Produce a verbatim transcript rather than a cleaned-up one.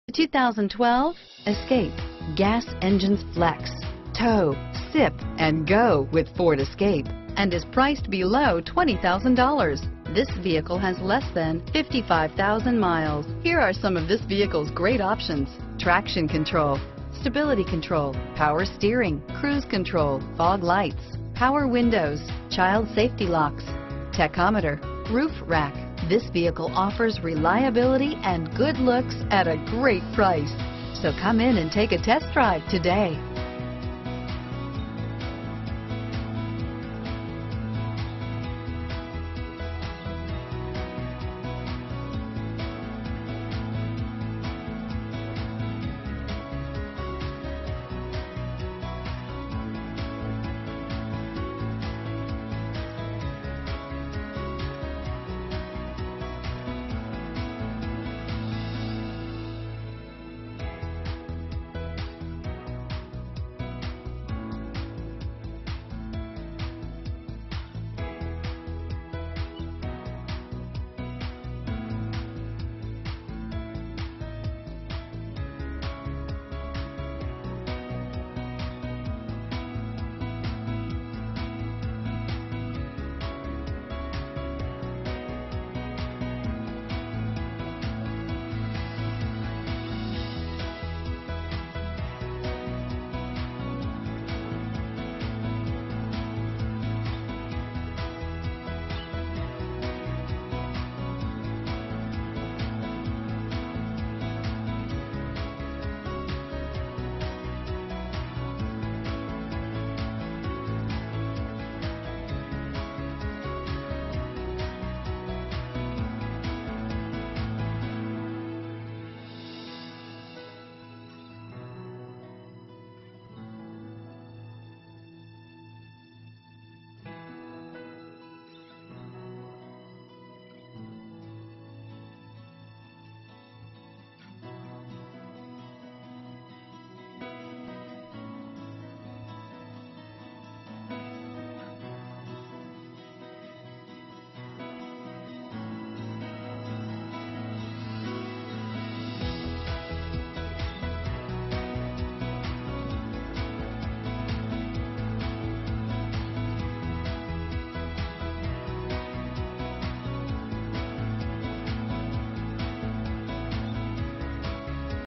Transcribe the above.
two thousand twelve Escape. Gas engines flex, tow, sip, and go with Ford Escape, and is priced below twenty thousand dollars. This vehicle has less than fifty-five thousand miles. Here are some of this vehicle's great options: traction control, stability control, power steering, cruise control, fog lights, power windows, child safety locks, tachometer, roof rack. This vehicle offers reliability and good looks at a great price. So come in and take a test drive today.